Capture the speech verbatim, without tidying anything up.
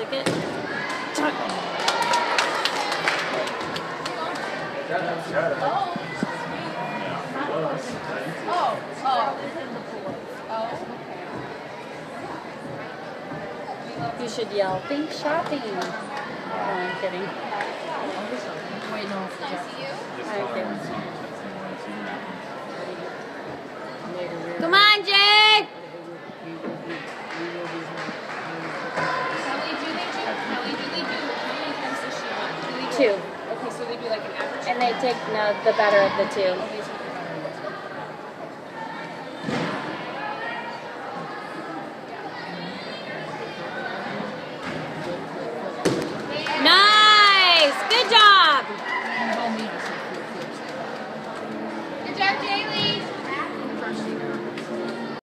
Take it. Oh, oh. You should yell, think shopping. No, I'm kidding. Wait, no. Okay. Come on, Jake! Kelly, do they do, Kelly, do they do, how many times does she want? Do they do, Two. okay, so they do like an average. And they take no, the better of the two. Oh, they take the better of the two. Nice! Good job! Good job, Jaly!